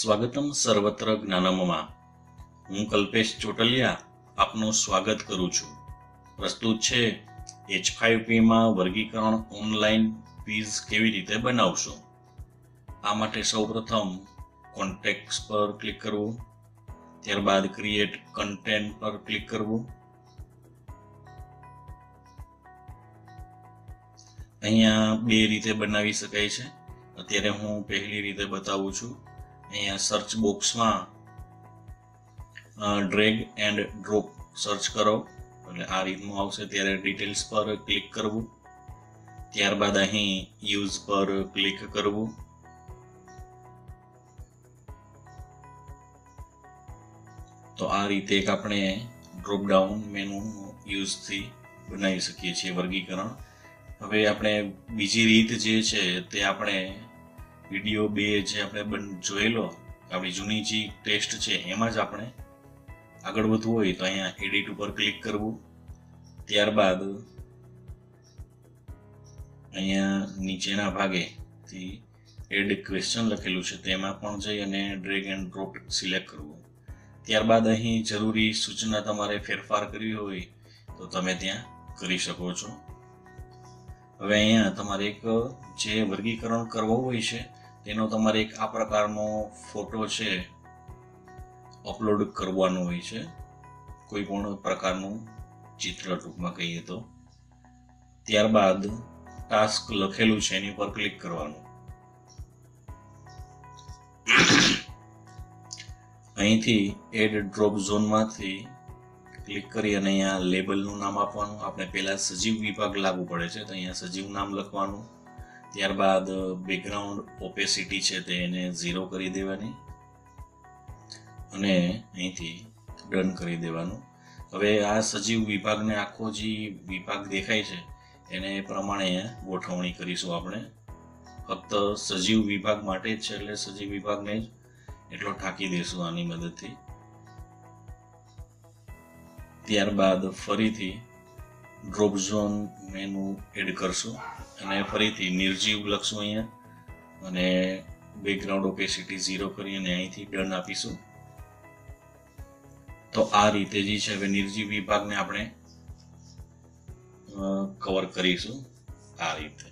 સ્વાગતમ સર્વત્ર જ્ઞાનમમાં। હું કલ્પેશ ચોટલિયા આપનું સ્વાગત કરું છું। પ્રસ્તુત છે H5P માં વર્ગીકરણ ઓનલાઈન ક્વિઝ કેવી રીતે બનાવશો। આ માટે સૌપ્રથમ કોન્ટેક્ટ્સ પર ક્લિક કરવું, ત્યારબાદ ક્રિએટ કન્ટેન્ટ પર ક્લિક કરવું। અહીંયા બે રીતે બનાવી શકાય છે। અત્યારે હું પહેલી રીતે બતાવું છું। અહીંયા સર્ચ બોક્સમાં ડ્રેગ એન્ડ ડ્રોપ સર્ચ કરો એટલે આ રીતનું આવશે। ત્યારે ડિટેલ્સ પર ક્લિક કરવું, ત્યારબાદ અહીં યુઝ પર ક્લિક કરવું। તો આ રીતે એક આપણે ડ્રોપ ડાઉન મેનુ યુઝથી બનાવી શકીએ છીએ વર્ગીકરણ। હવે આપણે બીજી રીત જે છે તે આપણે વિડીયો 2 જે આપણે જોયેલો આપણી જૂની જે ટેસ્ટ છે એમાં જ આપણે આગળ વધવું હોય તો અહીંયા એડિટ ઉપર ક્લિક કરવું, ત્યારબાદ અહીંયા નીચેના ભાગેથી એડ ક્વેશ્ચન લખેલું છે તેમાં પણ જઈ અને ડ્રેગ એન્ડ ડ્રોપ સિલેક્ટ કરવું। ત્યારબાદ અહીં જરૂરી સૂચના તમારે ફેરફાર કરવી હોય તો તમે ત્યાં કરી શકો છો। હવે અહીંયા તમારે એક જે વર્ગીકરણ કરવું હોય છે તેનો તમારે એક આ પ્રકારનો ફોટો છે અપલોડ કરવાનો હોય છે, કોઈ પણ પ્રકારનું ચિત્ર ટૂંકમાં કહીએ તો। ત્યારબાદ ટાસ્ક લખેલું છે એની પર ક્લિક કરવાનું। અહીંથી એડ ડ્રોપ ઝોનમાંથી ક્લિક કરી અને અહીંયા લેબલનું નામ આપવાનું। આપણે પહેલા સજીવ વિભાગ લાગુ પડે છે તો અહીંયા સજીવ નામ લખવાનું, ત્યારબાદ બેકગ્રાઉન્ડ ઓપેસિટી છે તેને 0 કરી દેવાની અને અહીંથી ડન કરી દેવાનું। હવે આ સજીવ વિભાગને આખો જે વિભાગ દેખાય છે એને પ્રમાણે ગોઠવણી કરીશું આપણે। ફક્ત સજીવ વિભાગ માટે જ છે એટલે સજીવ વિભાગને જ એટલો ઢાંકી દઈશું આની મદદથી। ત્યારબાદ ફરીથી ડ્રોપ ઝોન મેનુ એડ કરશું અને ફરીથી નિર્જીવ લખશું અહીંયા અને બેકગ્રાઉન્ડ ઓપેસિટી 0 કરી અને અહીંથી ડન આપીશું। તો આ રીતે જે છે હવે નિર્જીવ વિભાગને આપણે કવર કરીશું આ રીતે।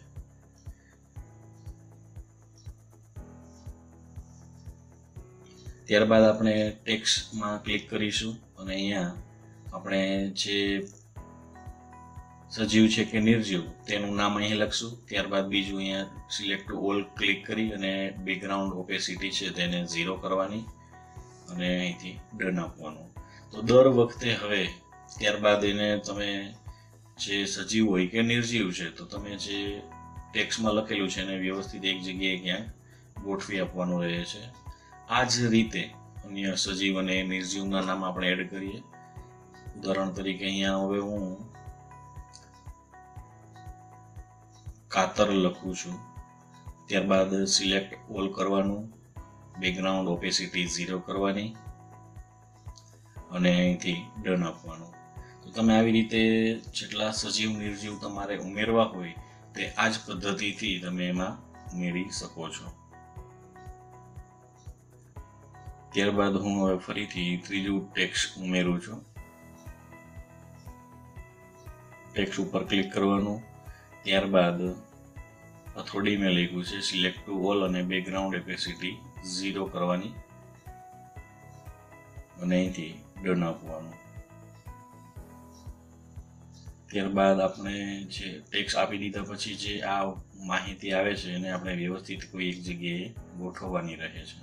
ત્યારબાદ આપણે ટેક્સ્ટમાં ક્લિક કરીશું અને અહીંયા આપણે જે સજીવ છે કે નિર્જીવ તેનું નામ અહીં લખશું, ત્યારબાદ બીજું અહીંયા સિલેક્ટ ઓલ ક્લિક કરી અને બેકગ્રાઉન્ડ ઓપેસિટી છે તેને 0 કરવાની અને અહીંથી ડન આપવાનું। તો દર વખતે હવે ત્યારબાદ એને તમે જે સજીવ હોય કે નિર્જીવ છે તો તમે જે ટેક્સ્ટમાં લખેલું છે એને વ્યવસ્થિત એક જગ્યાએ ક્યાંક ગોઠવી આપવાનું રહે છે। આ જ રીતે અન્ય સજીવ અને નિર્જીવના નામ આપણે એડ કરીએ। ઉદાહરણ તરીકે અહીંયા હવે હું કાતર લખું છું, ત્યારબાદ સિલેક્ટ ઓલ કરવાનું, બેકગ્રાઉન્ડ ઓપેસિટી 0 કરવાની અને અહીંથી ડન આપવાનું। તો તમે આવી રીતે જેટલા સજીવ નિર્જીવ તમારે ઉમેરવા હોય તે આ જ પદ્ધતિથી તમે એમાં ઉમેરી શકો છો। ત્યારબાદ હું હવે ફરીથી ત્રીજું ટેક્સ્ટ ઉમેરું છું। ટેક્સ્ટ ઉપર ક્લિક કરવાનું, ત્યારબાદ હથોડી મેં લખ્યું છે સિલેક્ટ ટુ ઓલ અને બેકગ્રાઉન્ડ ઓપેસિટી 0 કરવાની અને અહીંથી ડન આપવાનું। ત્યારબાદ આપણે જે ટેક્સ્ટ આપી દીધા પછી જે આ માહિતી આવે છે એને આપણે વ્યવસ્થિત કોઈ એક જગ્યાએ ગોઠવવાની રહે છે।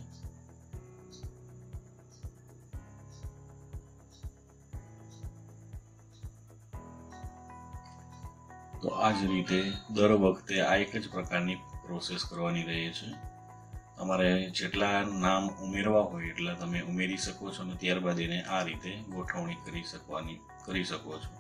તો આ જ રીતે દર વખતે આ એક જ પ્રકારની પ્રોસેસ કરવાની રહે છે। તમારે જેટલા નામ ઉમેરવા હોય એટલા તમે ઉમેરી શકો છો અને ત્યારબાદ એને આ રીતે ગોઠવણી કરી શકો છો।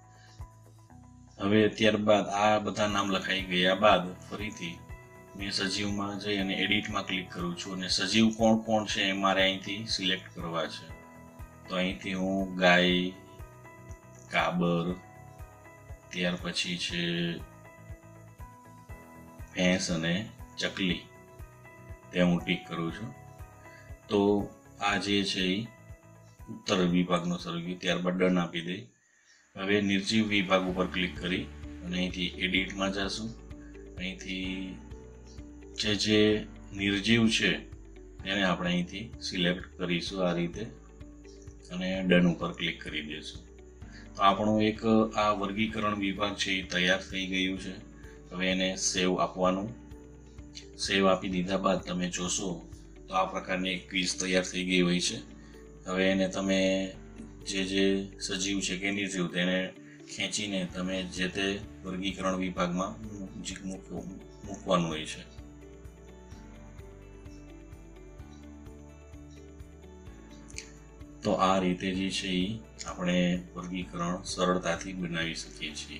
હવે ત્યારબાદ આ બધા નામ લખાઈ ગયા બાદ ફરીથી મેં સજીવમાં જઈ અને એડિટમાં ક્લિક કરું છું અને સજીવ કોણ કોણ છે એ મારે અહીંથી સિલેક્ટ કરવા છે। તો અહીંથી હું ગાય, કાબર, ત્યાર પછી છે ભેંસ અને ચકલી તે હું ટીક કરું છું। તો આ જે છે એ ઉત્તર વિભાગનો સરવૈયો, ત્યારબાદ ડન આપી દે. હવે નિર્જીવ વિભાગ ઉપર ક્લિક કરી અને અહીંથી એડિટમાં જશું. અહીંથી જે નિર્જીવ છે તેને આપણે અહીંથી સિલેક્ટ કરીશું આ રીતે અને ડન ઉપર ક્લિક કરી દઈશું. તો આપણું એક આ વર્ગીકરણ વિભાગ છે એ તૈયાર થઈ ગયું છે. હવે એને સેવ આપવાનું. સેવ આપી દીધા બાદ તમે જોશો તો આ પ્રકારની એક ક્વિઝ તૈયાર થઈ ગઈ હોય છે. હવે એને તમે જે સજીવ છે કે નિર્જીવ તેને ખેંચીને તમે જે તે વર્ગીકરણ વિભાગમાં મૂકવાનું હોય છે. તો આ રીતે જે છે એ આપણે વર્ગીકરણ સરળતાથી બનાવી શકીએ છીએ.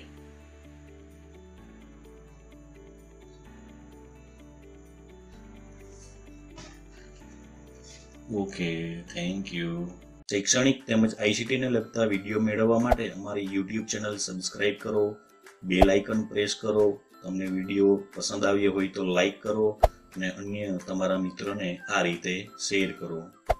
Okay, thank you. શૈક્ષણિક તેમજ ICT ને લગતા વિડીયો મેળવવા માટે અમારી YouTube ચેનલ સબસ્ક્રાઇબ કરો, બેલ આઇકન પ્રેસ કરો. તમને વિડીયો પસંદ આવ્યો હોય તો લાઈક કરો અને અન્ય તમારા મિત્રોને આ રીતે શેર કરો.